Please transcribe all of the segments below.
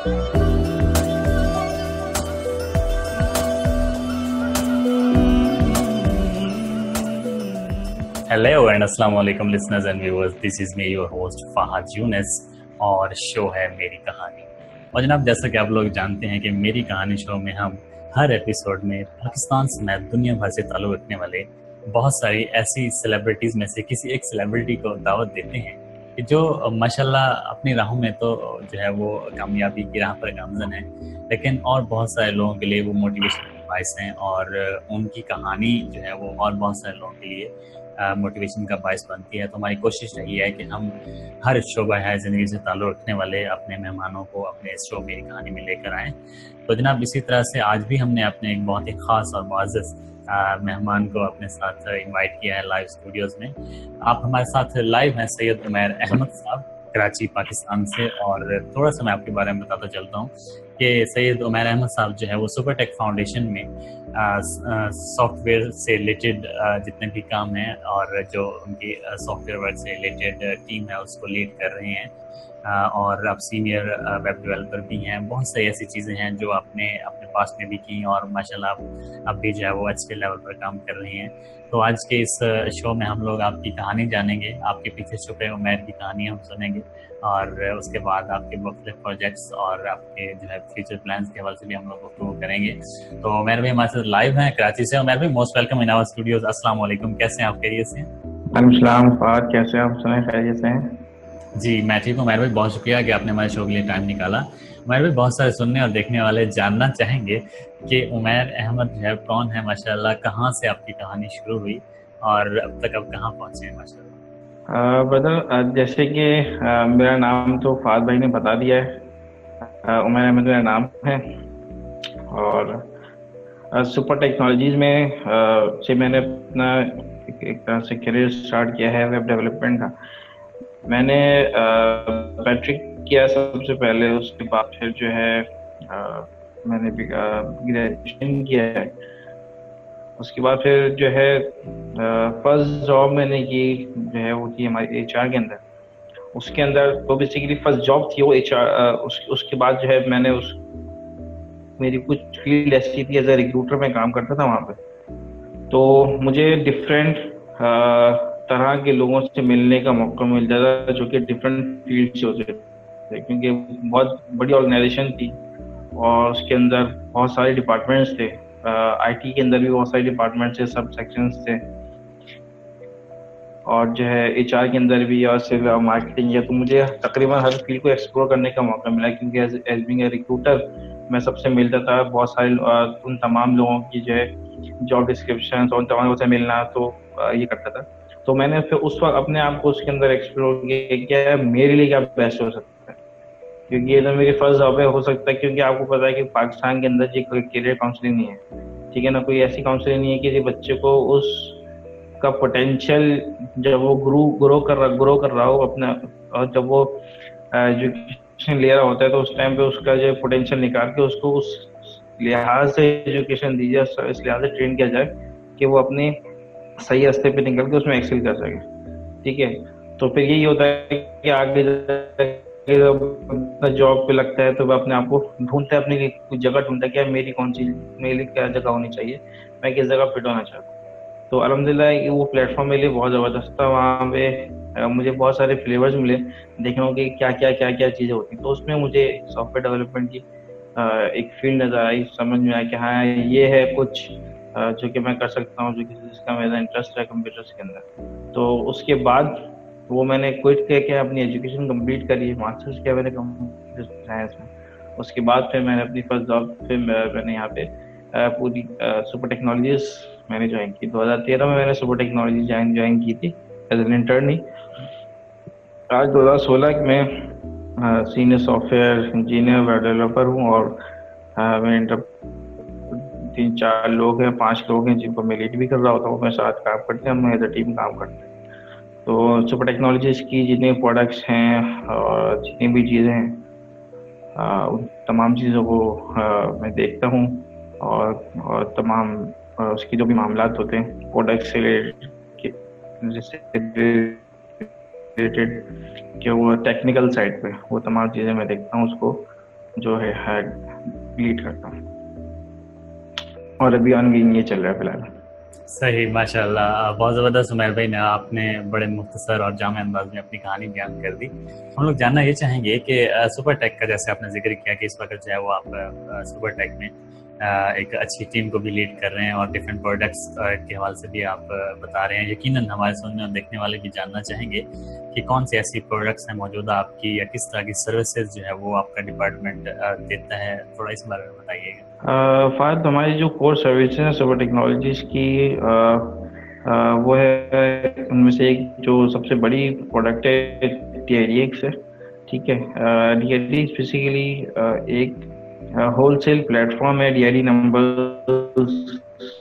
Hello and अस्सलाम वालेकुम listeners and viewers, this is me your host Fahad Younis और show है मेरी कहानी। और जनाब, जैसा कि आप लोग जानते हैं कि मेरी कहानी शो में हम हर एपिसोड में पाकिस्तान समेत दुनिया भर से ताल्लुक़ रखने वाले बहुत सारी ऐसी सेलिब्रिटीज़ में से किसी एक सेलिब्रिटी को दावत देते हैं कि जो माशाल्लाह अपनी राहों में तो जो है वो कामयाबी की राह पर गामज़न है, लेकिन और बहुत सारे लोगों के लिए वो मोटिवेशन बायस हैं और उनकी कहानी जो है वो और बहुत सारे लोगों के लिए मोटिवेशन का बायस बनती है। तो हमारी कोशिश रही है कि हम हर शोबा है ज़िंदगी से ताल्लुक़ रखने वाले अपने मेहमानों को अपने इस शो मेरी कहानी में लेकर आएँ। तो जनाब, इसी तरह से आज भी हमने अपने एक बहुत ही ख़ास और मुअज़्ज़ज़ मेहमान को अपने साथ इनवाइट किया है लाइव स्टूडियोज़ में। आप हमारे साथ लाइव हैं सैयद उमैर अहमद साहब, कराची पाकिस्तान से। और थोड़ा सा मैं आपके बारे में बताता चलता हूँ कि सैयद उमैर अहमद साहब जो है वो सुपरटेक फाउंडेशन में सॉफ्टवेयर से रिलेटेड जितने भी काम हैं और जो उनकी सॉफ्टवेयर वर्क से रिलेटेड टीम है उसको लीड कर रहे हैं, और अब सीनियर वेब डेवलपर भी हैं। बहुत सारी ऐसी चीज़ें हैं जो आपने अपने पास में भी की और माशाल्लाह अब भी जो है वो अच्छे लेवल पर काम कर रही हैं। तो आज के इस शो में हम लोग आपकी कहानी जानेंगे, आपके पीछे छुपे उमैर की कहानी हम सुनेंगे और उसके बाद आपके मुख्तलिफ प्रोजेक्ट्स और आपके जो है फ्यूचर प्लान्स के हवाले से भी हम लोग गुफ्तगू करेंगे। तो उमैर भाई हमारे साथ लाइव हैं कराची से। उमैर भाई, most welcome in our studios. अस्सलाम वालेकुम, कैसे हैं आप? खैरियत से? वालेकुम सलाम फहद, कैसे आप? सुने खैरियत से हैं? जी मैं ठीक हूँ उमैर भाई, बहुत शुक्रिया कि आपने हमारे शो के लिए टाइम निकाला। उमैर भाई, बहुत सारे सुनने और देखने वाले जानना चाहेंगे कि उमैर अहमद जो है कौन है माशाल्लाह, कहाँ से आपकी कहानी शुरू हुई और अब तक आप कहाँ पहुँचे हैं माशाल्लाह। ब्रदर, जैसे कि मेरा नाम तो फहद भाई ने बता दिया है। उमैर अहमद मेरा नाम है और सुपर टेक्नोलॉजीज में से मैंने अपना एक तरह से करियर स्टार्ट किया है वेब डेवलपमेंट का। मैंने मैट्रिक किया सबसे पहले, उसके बाद फिर जो है मैंने ग्रेजुएशन किया है। उसके बाद फिर जो है फर्स्ट जॉब मैंने की जो है वो थी हमारी एचआर के अंदर। उसके अंदर तो बेसिकली फर्स्ट जॉब थी वो एचआर। उसके बाद जो है मैंने मेरी कुछ फील्ड ऐसी थी, एज ए रिक्रूटर में काम करता था वहाँ पे। तो मुझे डिफरेंट तरह के लोगों से मिलने का मौका मिल जाता जो कि डिफरेंट फील्ड से होते थे, क्योंकि बहुत बड़ी ऑर्गेनाइजेशन थी और उसके अंदर बहुत सारे डिपार्टमेंट्स थे। आईटी के अंदर भी बहुत सारे डिपार्टमेंट्स थे, सब सेक्शंस थे, और जो है एचआर के अंदर भी और सिर्फ मार्केटिंग है। तो मुझे तकरीबन हर फील्ड को एक्सप्लोर करने का मौका मिला, क्योंकि एज बीइंग ए रिक्रूटर मैं सबसे मिलता था बहुत सारे उन तमाम लोगों की जो है जॉब डिस्क्रिप्शन और उन तमाम लोगों से मिलना, तो ये करता था। तो मैंने फिर उस वक्त अपने आप को उसके अंदर एक्सप्लोर किया मेरे लिए क्या बेस्ट हो सकता है, क्योंकि ये तो मेरी फर्स्ट जॉब है। हो सकता है क्योंकि आपको पता है कि पाकिस्तान के अंदर कोई करियर काउंसलिंग नहीं है, ठीक है ना, कोई ऐसी काउंसलिंग नहीं है कि बच्चे को उस का पोटेंशियल जब वो ग्रो कर रहा हो अपना, और जब वो एजुकेशन ले रहा होता है तो उस टाइम पे उसका जो पोटेंशियल निकाल के उसको उस लिहाज से एजुकेशन दीजिए, इस लिहाज से ट्रेन किया जाए कि वो अपने सही रास्ते पे निकल के उसमें एक्सेल कर सके, ठीक है। तो फिर यही होता है कि आगे जॉब पे लगता है तो वह अपने आप को ढूंढता है, अपनी कुछ जगह ढूंढता है कि मेरे लिए क्या जगह होनी चाहिए, मैं किस जगह फिट होना चाहता हूँ। तो अल्हम्दुलिल्लाह वो प्लेटफॉर्म मेरे लिए बहुत ज़बरदस्त था। वहाँ पे मुझे बहुत सारे फ्लेवर्स मिले देखने को कि क्या चीज़ें होती। तो उसमें मुझे सॉफ्टवेयर डेवलपमेंट की एक फील्ड नज़र आई, समझ में आया कि हाँ ये है कुछ जो कि मैं कर सकता हूँ, जो कि जिसका मेरा इंटरेस्ट है कंप्यूटर्स के अंदर। तो उसके बाद वो मैंने क्विट करके अपनी एजुकेशन कंप्लीट करी, मास्टर्स किया मैंने कंप्यूटर साइंस में। उसके बाद फिर मैंने अपनी फर्स्ट जॉब फिर मैंने यहाँ पे पूरी सुपर टेक्नोलॉजीज मैंने ज्वाइन की। 2013 में मैंने सुपर टेक्नोलॉजी ज्वाइन की थी एज एन इंटर्न ही। आज 2016 में senior software engineer web developer हूँ, और मेरे 3-4 लोग हैं, 5 लोग हैं जिनको मैं लीड भी कर रहा होता हूँ। मेरे साथ काम करते हैं, हम एज अ टीम काम करते हैं। तो सुपर टेक्नोलॉजीज की जितने प्रोडक्ट्स हैं और जितनी भी चीज़ें हैं, उन तमाम चीज़ों को मैं देखता हूँ, और तमाम उसकी जो भी मामलात होते हैं प्रोडक्ट से रिलेटेड कि वो टेक्निकल साइड पे वो तमाम चीज़ें मैं देखता हूँ उसको, जो है डिलीट करता हूँ। और अभी ऑनगोइंग ये चल रहा है फिलहाल। सही, माशाल्लाह, बहुत ज़बरदस्त उमैर भाई ने आपने बड़े मुख्तसर और जामे अंदाज में अपनी कहानी बयान कर दी। हम लोग जानना ये चाहेंगे कि सुपर टेक का जैसे आपने जिक्र किया कि इस वक्त जो है वो आप सुपर टेक में एक अच्छी टीम को भी लीड कर रहे हैं और डिफरेंट प्रोडक्ट्स के हवाले से भी आप बता रहे हैं। यकीनन हमारे सुनने और देखने वाले भी जानना चाहेंगे कि कौन सी ऐसी प्रोडक्ट्स हैं मौजूदा आपकी, या किस तरह की सर्विसेज जो है वो आपका डिपार्टमेंट देता है, थोड़ा इस बारे में बताइएगा। फायद हमारी जो कोर सर्विसेज हैं सुपर टेक्नोलॉजीज की, वो है उनमें से एक जो सबसे बड़ी प्रोडक्ट है DIDX है। ठीक है, DIDX बेसिकली एक होलसेल प्लेटफॉर्म है DID नंबर्स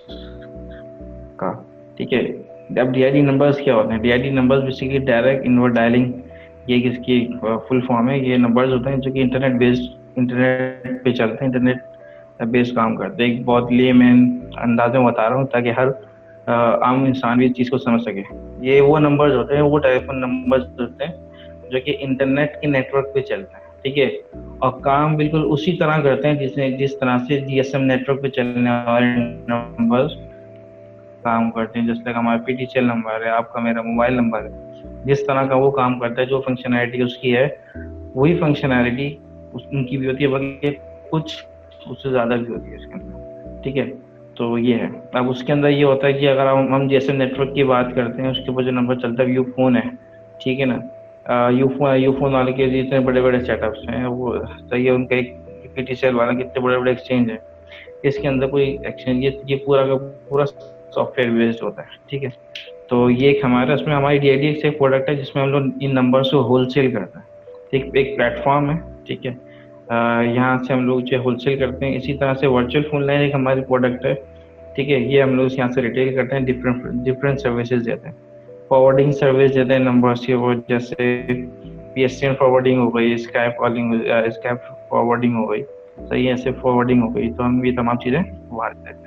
का। ठीक है, अब DID नंबर्स क्या होते हैं? DID numbers basically direct inward dialing, ये किसकी फुल फॉर्म है। ये नंबर्स होते हैं जो कि इंटरनेट पे चलते हैं, इंटरनेट बेस काम करते हैं। एक बहुत लेमैन अंदाज में बता रहा हूँ ताकि हर आम इंसान भी इस चीज़ को समझ सके। ये वो नंबर्स होते हैं, वो टेलीफोन नंबर्स होते हैं जो कि इंटरनेट के नेटवर्क पे चलते हैं। ठीक है, और काम बिल्कुल उसी तरह करते हैं जिस तरह से GSM नेटवर्क पे चलने वाले नंबर्स काम करते हैं। जैसे हमारा PTCL नंबर है, आपका मेरा मोबाइल नंबर है, जिस तरह का वो काम करता है, जो फंक्शनैलिटी उसकी है वही फंक्शनैलिटी उनकी भी होती है, बल्कि कुछ उससे ज़्यादा भी होती है इसके अंदर। ठीक है, तो ये है। अब उसके अंदर ये होता है कि अगर हम GSM नेटवर्क की बात करते हैं, उसके ऊपर जो नंबर चलता है यूफोन है। ठीक है ना, यूफोन वाले के जितने बड़े बड़े सेटअप्स हैं वो सही है, उनका एक PTCL वाला कितने बड़े बड़े एक्सचेंज है, इसके अंदर कोई एक्सचेंज ये पूरा का पूरा सॉफ्टवेयर बेस्ड होता है। ठीक है, तो ये एक हमारा इसमें हमारी DIDX एक प्रोडक्ट है जिसमें हम लोग इन नंबर्स को होलसेल करते हैं। ठीक, एक प्लेटफॉर्म है। ठीक है, यहाँ से हम लोग जो होलसेल करते हैं। इसी तरह से वर्चुअल फोन लाइन एक हमारी प्रोडक्ट है। ठीक है, ये हम लोग यहाँ से रिटेल करते हैं, डिफरेंट सर्विसेज देते हैं। फॉरवर्डिंग सर्विस देते हैं नंबर्स की, वो जैसे PSTN फॉरवर्डिंग हो गई, स्काइप कॉलिंग, स्काइप फॉरवर्डिंग हो गई, सही है, ऐसे फॉरवर्डिंग हो गई, तो हम ये तमाम चीज़ें वहाँ देते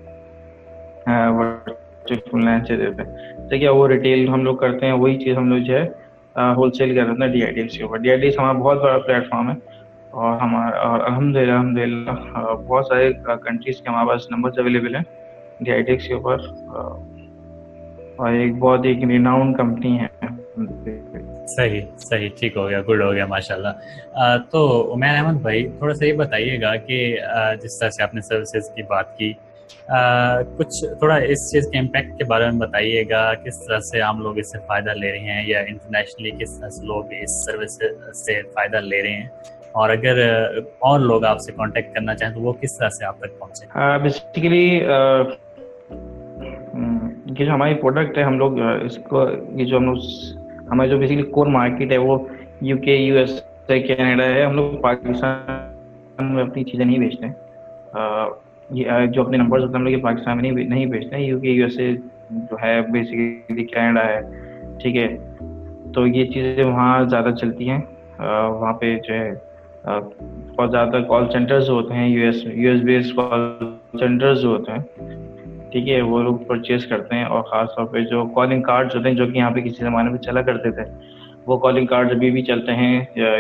हैं, वर्चुअल फोन लाइन से देते हैं। ठीक है, वो रिटेल हम लोग करते हैं, वही चीज़ हम लोग जो है होलसेल कर रहे हैं DIDX के ऊपर। DIDX हमारा बहुत बड़ा प्लेटफॉर्म है और हमारा और अल्हम्दुलिल्लाह बहुत सारे कंट्रीज के हमारे पास नंबर्स अवेलेबल हैं DIDX के ऊपर, और एक रिनाउंड कंपनी है। सही सही, ठीक हो गया, गुड हो गया, माशाल्लाह। तो उमैर अहमद भाई, थोड़ा सा ये बताइएगा कि जिस तरह से आपने सर्विसेज की बात की, कुछ थोड़ा इस चीज़ के इम्पैक्ट के बारे में बताइएगा। किस तरह से आम लोग इससे फ़ायदा ले रहे हैं, या इंटरनेशनली किस तरह से लोग इस सर्विस से फ़ायदा ले रहे हैं, और अगर और लोग आपसे कांटेक्ट करना चाहें तो वो किस तरह से आप तक पहुँचे? बेसिकली ये जो हमारी प्रोडक्ट है, हम लोग इसको ये जो हम लोग हमारा जो बेसिकली कोर मार्केट है वो UK, USA, कनाडा है। हम लोग पाकिस्तान में अपनी चीज़ें नहीं बेचते हैं। ये जो अपने नंबर्स होते हैं हम लोग पाकिस्तान में नहीं बेचते हैं। UK, USA जो है बेसिकली कनाडा है। ठीक है, तो ये चीज़ें वहाँ ज़्यादा चलती हैं। वहाँ पे जो है बहुत ज़्यादा कॉल सेंटर्स होते हैं, US बेस्ड कॉल सेंटर्स होते हैं। ठीक है, वो लोग परचेज करते हैं, और ख़ास तौर पे जो कॉलिंग कार्ड्स होते हैं जो कि यहाँ पे किसी ज़माने में चला करते थे, वो कॉलिंग कार्ड्स अभी भी चलते हैं।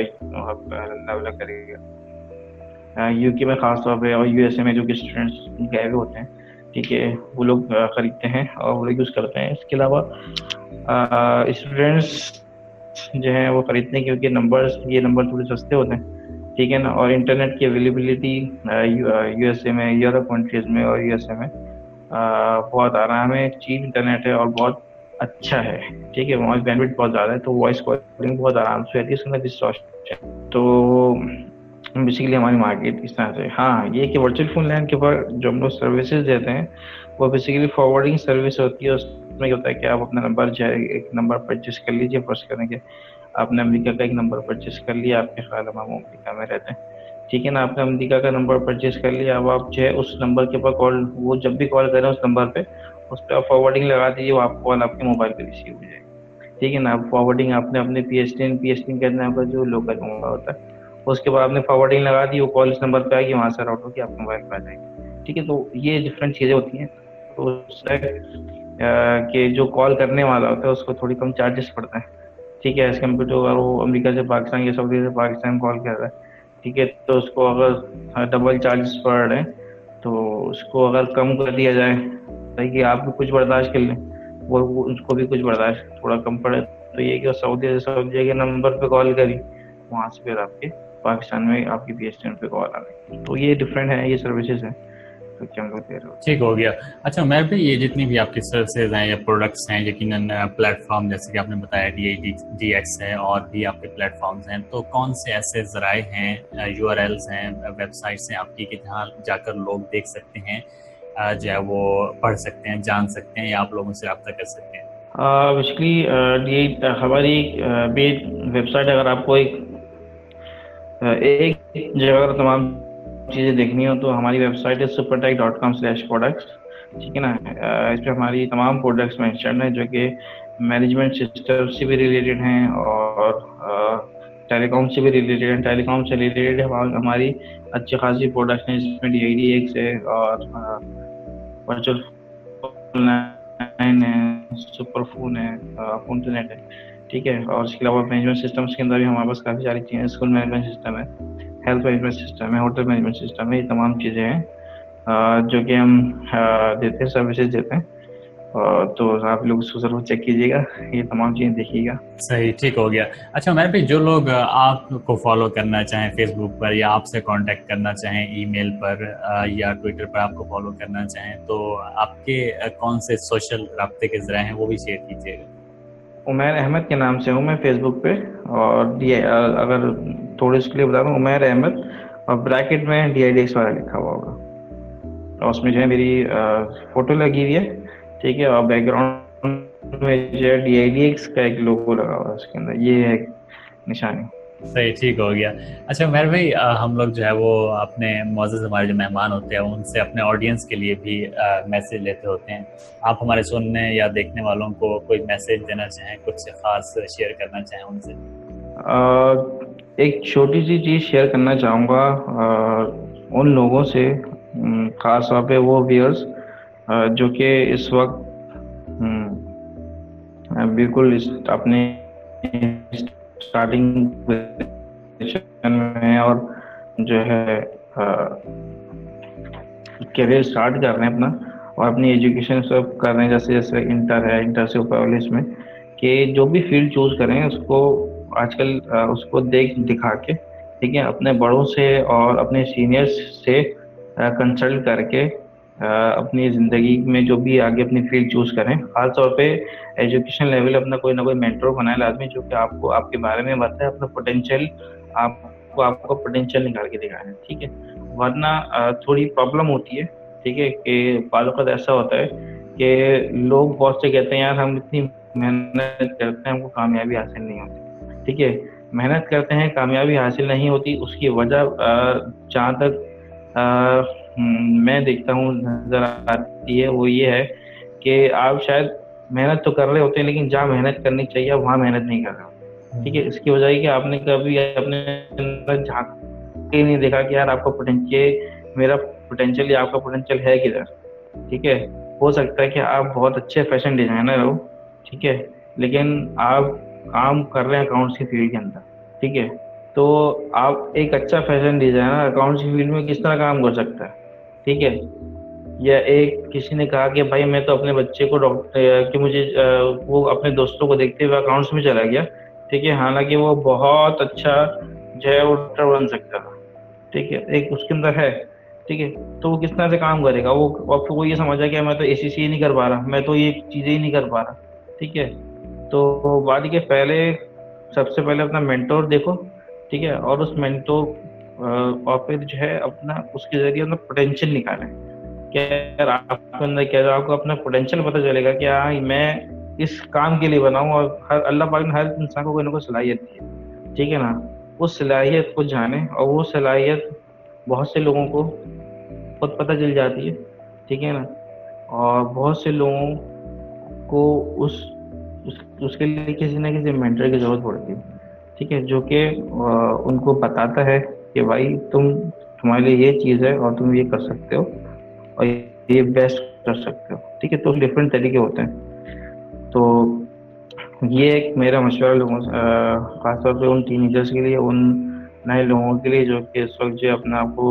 UK में ख़ास तौर पे और USA में जो कि स्टूडेंट्स गए हुए होते हैं, ठीक है, वो लोग ख़रीदते हैं और वो लोग यूज़ करते हैं। इसके अलावा स्टूडेंट्स जो हैं वो ख़रीदते हैं क्योंकि ये नंबर थोड़े सस्ते होते हैं। ठीक है ना, और इंटरनेट की अवेलेबिलिटी USA में, यूरोप कंट्रीज़ में और USA में बहुत आराम है, चीप इंटरनेट है और बहुत अच्छा है। ठीक है, वॉइस बैंडविड्थ बहुत ज़्यादा है, तो वॉइस कॉलिंग बहुत आराम से रहती है, उसमें डिस्टॉर्शन। तो बेसिकली हमारी मार्केट इस तरह से। हाँ, ये कि वर्चुअल फोन लाइन के ऊपर जो हम लोग सर्विसेज देते हैं वो बेसिकली फॉरवर्डिंग सर्विस होती है। उसमें होता है कि आप अपना नंबर जो है एक नंबर परचेस कर लीजिए, फर्स्ट करेंगे आपने अमेरिका का एक नंबर परचेस कर लिया, आपके ख्याल हम अमेरिका में रहते हैं, ठीक है ना, आपने अमेरिका का नंबर परचेस कर लिया। अब आप जो है उस नंबर के ऊपर कॉल, वो जब भी कॉल करें उस नंबर पे, उस पर आप फॉरवर्डिंग लगा दीजिए, वो आप कॉल आपके मोबाइल पे रिसीव हो जाएगी। ठीक है ना, आप फॉरवर्डिंग आपने अपने PSTN कहते हैं आपका जो लोकल मोबाइल होता है, उसके बाद आपने फॉरवर्डिंग लगा दी, वो कॉल इस नंबर पे आएगी, वहाँ से राउट होकर आपके मोबाइल पे आ जाएगी। ठीक है, तो ये डिफरेंट चीज़ें होती हैं। तो उससे कि जो कॉल करने वाला होता है उसको थोड़ी कम चार्जेस पड़ता है। ठीक है, एज कम्पेयर टू अगर वो अमेरिका से पाकिस्तान या सऊदी से पाकिस्तान कॉल कर रहा है, ठीक है, तो उसको अगर डबल चार्जेस पड़ रहे हैं तो उसको अगर कम कर दिया जाए ताकि आप भी कुछ बर्दाश्त कर लें, वो उसको भी कुछ बर्दाश्त थोड़ा कम पड़े, तो ये कि सऊदी के नंबर पे कॉल करी, वहाँ से फिर आपके पाकिस्तान में आपकी बीएसएनएल पे कॉल आ गई। तो ये डिफरेंट है, ये सर्विसेज है तो क्या हम लोग दे रहे हो। ठीक हो गया। अच्छा मैं भी, ये जितनी भी आपकी सर्विसेज हैं या प्रोडक्ट्स हैं, यकीनन प्लेटफॉर्म जैसे कि आपने बताया DIDX है और भी आपके प्लेटफॉर्म्स हैं, तो कौन से ऐसे ज़राए हैं, URLs हैं, वेबसाइट्स हैं आपकी कि जहाँ जाकर लोग देख सकते हैं, जो है वो पढ़ सकते हैं, जान सकते हैं या आप लोगों से रब्ता कर सकते हैं? बेसिकली हमारी वेबसाइट, अगर आपको एक जगह अगर तमाम चीज़ें देखनी हो तो हमारी वेबसाइट है supertech.com/products, ठीक है ना। इस पर हमारी तमाम प्रोडक्ट्स मेंशन है जो कि मैनेजमेंट सिस्टम से भी रिलेटेड हैं और टेलीकॉम से भी रिलेटेड है। टेलीकॉम से रिलेटेड हमारी अच्छी खासी प्रोडक्ट्स हैं, जिसमें DIDX है और वर्चुअल है, सुपर फोन है, फोननेट है, ठीक है। और इसके अलावा मैनेजमेंट सिस्टम्स के अंदर भी हमारे पास काफ़ी सारी चीज़ें, स्कूल मैनेजमेंट सिस्टम है, हेल्थ मैनेजमेंट सिस्टम है, होटल मैनेजमेंट सिस्टम है, ये तमाम चीज़ें हैं जो कि हम देते हैं, सर्विसेज देते हैं। तो आप लोग उसको जरूर चेक कीजिएगा, ये तमाम चीज़ें देखिएगा। सही, ठीक हो गया। अच्छा मैं भी, जो लोग आपको फॉलो करना चाहें फेसबुक पर या आपसे कांटेक्ट करना चाहें ईमेल पर या ट्विटर पर आपको फॉलो करना चाहें, तो आपके कौन से सोशल राब्ते के ज़राए हैं वो भी शेयर कीजिएगा। उमैर अहमद के नाम से हूँ मैं फेसबुक पे, और अगर थोड़ी इसके लिए बता दूँ, उमैर अहमद और ब्रैकेट में DIDX वाला लिखा हुआ होगा, और उसमें जो है मेरी फोटो लगी हुई है, ठीक है, और बैकग्राउंड में जो है DIDX का एक लोगो लगा हुआ है उसके अंदर, ये है निशानी। सही, ठीक हो गया। अच्छा मेहर भाई, हम लोग जो है वो अपने मौजूद हमारे जो मेहमान होते हैं उनसे अपने ऑडियंस के लिए भी मैसेज लेते होते हैं। आप हमारे सुनने या देखने वालों को कोई मैसेज देना चाहें, कुछ खास शेयर करना चाहें उनसे? एक छोटी सी चीज़ शेयर करना चाहूँगा उन लोगों से, खास तौर पे वो व्यूअर्स जो कि इस वक्त बिल्कुल अपने स्टार्टिंग में है और जो है करियर स्टार्ट कर रहे हैं अपना, और अपनी एजुकेशन सब कर रहे हैं, जैसे जैसे इंटर है, इंटर से ऊपर वाले इसमें, कि जो भी फील्ड चूज करें उसको आजकल उसको दिखा के, ठीक है, अपने बड़ों से और अपने सीनियर्स से कंसल्ट करके अपनी ज़िंदगी में जो भी आगे अपनी फील्ड चूज करें, खास तौर पे एजुकेशन लेवल अपना कोई ना कोई मेंटर बनाए लाजमी, जो कि आपको आपके बारे में बताए, अपना पोटेंशियल आपको पोटेंशियल निकाल के दिखाए, ठीक है। वरना थोड़ी प्रॉब्लम होती है, ठीक है, कि बालों का ऐसा होता है कि लोग बहुत से कहते हैं यार हम इतनी मेहनत करते हैं, हमको कामयाबी हासिल नहीं होती, ठीक है। मेहनत करते हैं, कामयाबी हासिल नहीं होती, उसकी वजह जहाँ तक मैं देखता हूँ नजर आती है, वो ये है कि आप शायद मेहनत तो कर रहे होते हैं, लेकिन जहाँ मेहनत करनी चाहिए वहाँ मेहनत नहीं कर रहे होते, ठीक है। इसकी वजह है कि आपने कभी अपने अंदर झांक के नहीं देखा कि यार आपका पोटेंशियल, मेरा पोटेंशियल या आपका पोटेंशियल है किधर, ठीक है। हो सकता है कि आप बहुत अच्छे फैशन डिजाइनर हो, ठीक है, लेकिन आप काम कर रहे हैं अकाउंट्स की फील्ड के अंदर, ठीक है। तो आप एक अच्छा फैशन डिजाइनर अकाउंट्स की फील्ड में किस तरह काम कर सकता है, ठीक है। या एक किसी ने कहा कि भाई मैं तो अपने बच्चे को डॉक्टर कि मुझे वो अपने दोस्तों को देखते हुए अकाउंट्स में चला गया, ठीक है, हालांकि वो बहुत अच्छा जो है वो डॉक्टर बन सकता था, ठीक है, एक उसके अंदर है, ठीक है। तो वो किस तरह से काम करेगा, वो ये समझा कि मैं तो ACCA नहीं कर पा रहा, मैं तो ये चीज़ें ही नहीं कर पा रहा, ठीक है। तो बात के पहले सबसे पहले अपना मेंटोर देखो, ठीक है, और उस मेंटोर और फिर जो है अपना उसके जरिए अपना पोटेंशियल निकालें, क्या यार आपके अंदर क्या है, आपको अपना पोटेंशियल पता चलेगा कि हाँ मैं इस काम के लिए बना हूँ, और हर अल्लाह पाक ने हर इंसान को कोई ना कोई सलाहियत दी है, ठीक है ना। उस सलाहियत को जाने, और वो सलाहियत बहुत से लोगों को खुद पता चल जाती है, ठीक है ना, और बहुत से लोगों को उसके लिए किसी न किसी मेंटर की जरूरत पड़ती है, ठीक है, जो कि उनको बताता है कि भाई तुम्हारे लिए ये चीज़ है और तुम ये कर सकते हो और ये बेस्ट कर सकते हो, ठीक है। तो डिफरेंट तरीके होते हैं। तो ये एक मेरा मशवरा लोगों से, खासतौर पे उन टीनेजर्स के लिए, उन नए लोगों के लिए जो कि इस वक्त जो अपने आप को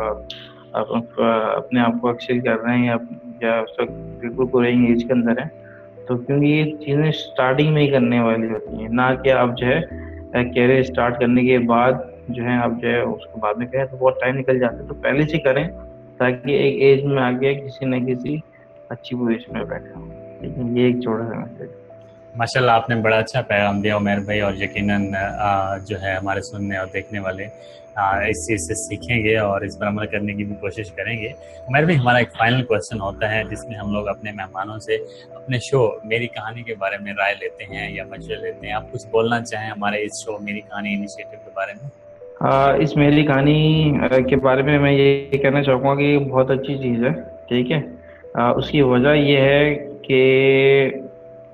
अपने आप को एक्सेल कर रहे हैं या उस वक्त बिल्कुल ग्रोइंग एज के अंदर है। तो क्योंकि ये चीज़ें स्टार्टिंग में ही करने वाली होती हैं, ना कि आप जो है कैरियर स्टार्ट करने के बाद जो है आप जो है उसको बाद में कहें तो बहुत टाइम निकल जाता है। तो पहले से करें ताकि एक एज में आगे किसी न किसी अच्छी पोजीशन में बैठे हों। लेकिन ये एक छोटा सा मैसेज। माशाल्लाह, आपने बड़ा अच्छा पैगाम दिया उमर भाई, और यकीनन जो है हमारे सुनने और देखने वाले इस चीज़ से सीखेंगे और इस पर अमल करने की भी कोशिश करेंगे। उमर भाई, हमारा एक फाइनल क्वेश्चन होता है जिसमें हम लोग अपने मेहमानों से अपने शो मेरी कहानी के बारे में राय लेते हैं या मशवरे लेते हैं। आप कुछ बोलना चाहें हमारे इस शो मेरी कहानी इनिशिएटिव के बारे में? इस मेरी कहानी के बारे में मैं ये कहना चाहूँगा कि बहुत अच्छी चीज़ है, ठीक है। उसकी वजह ये है कि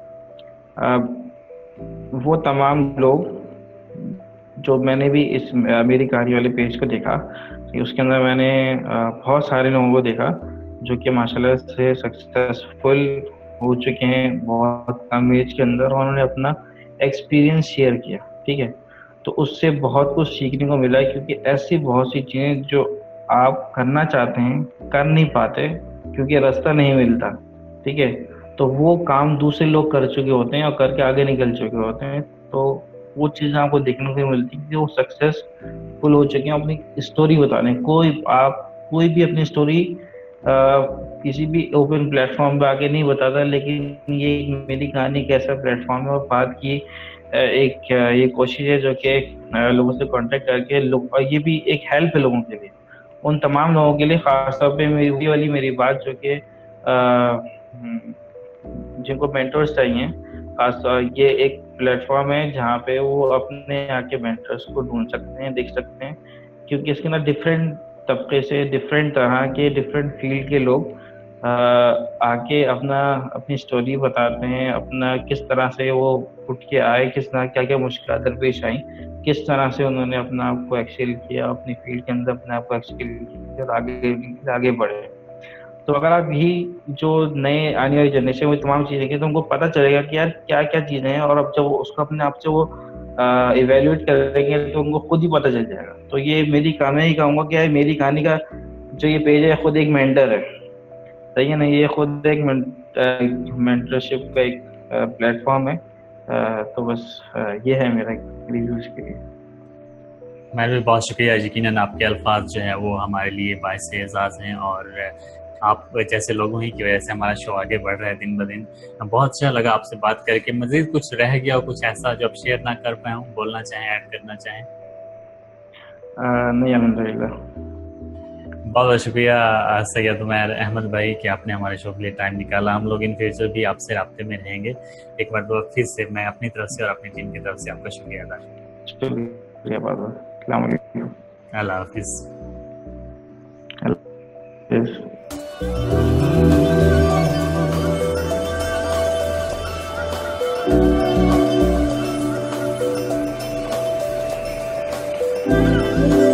वो तमाम लोग जो मैंने भी इस मेरी कहानी वाले पेज को देखा, उसके अंदर मैंने बहुत सारे लोगों को देखा जो कि माशाल्लाह से सक्सेसफुल हो चुके हैं बहुत कम एज के अंदर, और उन्होंने अपना एक्सपीरियंस शेयर किया, ठीक है। तो उससे बहुत कुछ सीखने को मिला, क्योंकि ऐसी बहुत सी चीज़ें जो आप करना चाहते हैं कर नहीं पाते क्योंकि रास्ता नहीं मिलता, ठीक है। तो वो काम दूसरे लोग कर चुके होते हैं और करके आगे निकल चुके होते हैं, तो वो चीज़ आपको देखने को मिलती है कि वो सक्सेसफुल हो चुके हैं अपनी स्टोरी बताने। कोई भी अपनी स्टोरी किसी भी ओपन प्लेटफॉर्म पे आके नहीं बताता, लेकिन ये मेरी कहानी एक ऐसा प्लेटफॉर्म है और बात की ये कोशिश है जो कि लोगों से कांटेक्ट करके लोग, और ये भी एक हेल्प है लोगों के लिए, उन तमाम लोगों के लिए, खासतौर पे मेरी बात जो कि जिनको मेंटर्स चाहिए, खासतौर ये एक प्लेटफॉर्म है जहाँ पे वो अपने आके मेंटर्स को ढूंढ सकते हैं, देख सकते हैं, क्योंकि इसके अंदर डिफरेंट तबके से, डिफरेंट तरह के, डिफरेंट फील्ड के लोग आके अपनी स्टोरी बताते हैं, अपना किस तरह से वो उठ के आए, किस तरह क्या क्या मुश्किल दरपेश आई, किस तरह से उन्होंने अपना आप को एक्सेल किया, अपनी फील्ड के अंदर अपने आप को एक्सेल किया और आगे बढ़े। तो अगर आप यही जो नए आने वाली जनरेशन में तमाम चीज़ें की, तो उनको पता चलेगा कि यार क्या क्या चीज़ें हैं, और अब जब उसको अपने आप से वो इवेल्युएट करेंगे तो उनको खुद ही पता चल जाएगा। तो ये मेरी कहानी ही कहूँगा कि यार मेरी कहानी का जो ये पेज है खुद एक मेंटर है, सही है ना। ये खुद एक मेंटरशिप का एक प्लेटफॉर्म है। तो बस ये है मेरा रिव्यूज के लिए। मैं भी बहुत शुक्रिया। यकीनन आपके अल्फाज जो है वो हमारे लिए बाइस एजाज़ हैं, और आप जैसे लोगों ही की वजह से हमारा शो आगे बढ़ रहा है दिन ब दिन। बहुत अच्छा लगा आपसे बात करके। मज़ीद कुछ रह गया हो, कुछ ऐसा जो आप शेयर ना कर पाए हों, बोलना चाहें, ऐड करना चाहें? नहीं, अल्हम्दुलिल्लाह। बहुत बहुत शुक्रिया सैयद उमर अहमद भाई कि आपने हमारे शो के लिए टाइम निकाला। हम लोग इन फ्यूचर भी आपसे राब्ते में रहेंगे। एक बार फिर से मैं अपनी तरफ से और अपनी टीम की तरफ से आपका शुक्रिया अदा करता हूं। अस्सलाम वालेकुम। अल्लाह हाफिज़। Yes.